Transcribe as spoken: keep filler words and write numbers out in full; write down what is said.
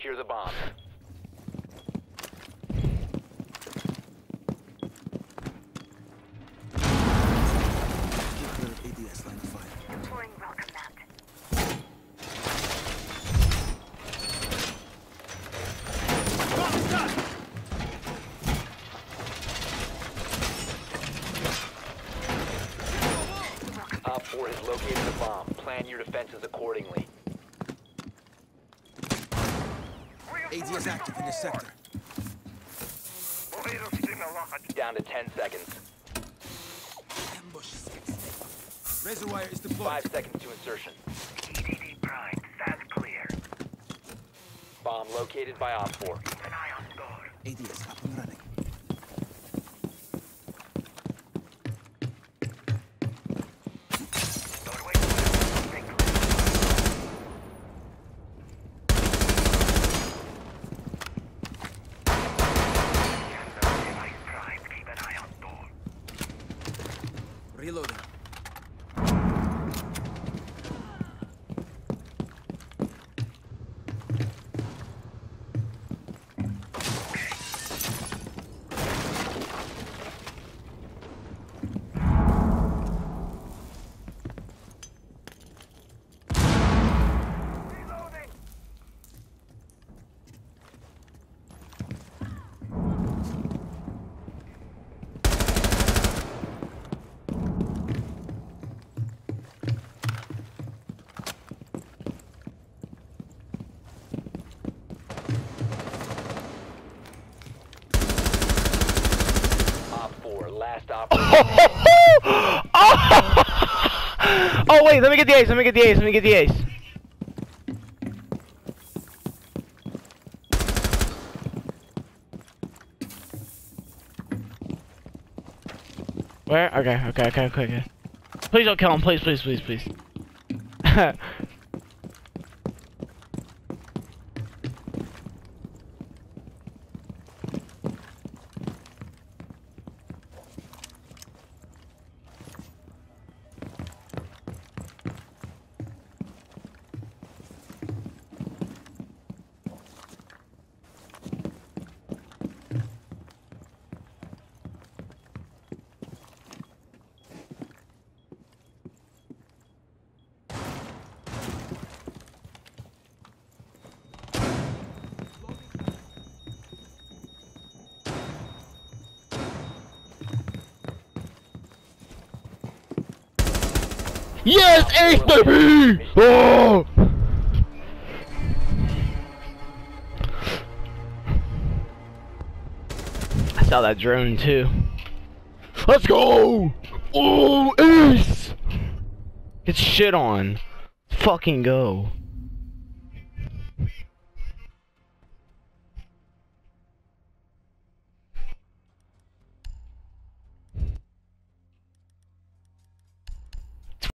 Secure the bomb. A D S line of fire. Deploying welcome mat. Op four has located the bomb. Plan your defenses accordingly. A D S active in this sector. Down to ten seconds. Ambush. Razor wire is deployed. Five seconds to insertion. E D D prime. Stand clear. Bomb located by Op four. Keep an eye on door. A D S up and running. Doorway clear. Stay clear. Candle device prime. Keep an eye on door. Reloading. Reloading. Op four, last op. Oh wait, let me get the ace, let me get the ace, let me get the ace. Where? Okay, okay, okay, okay, okay. Please don't kill him, please, please, please, please. Yes, ace baby! Oh! I saw that drone too. Let's go! Oh, ace! Get shit on. Fucking go.